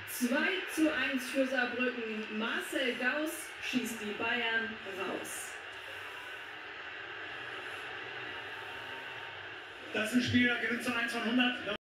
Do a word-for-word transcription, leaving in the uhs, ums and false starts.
zwei zu eins für Saarbrücken. Marcel Gauss schießt die Bayern raus. Das ist ein Spiel, da gewinnt zu eins von hundert.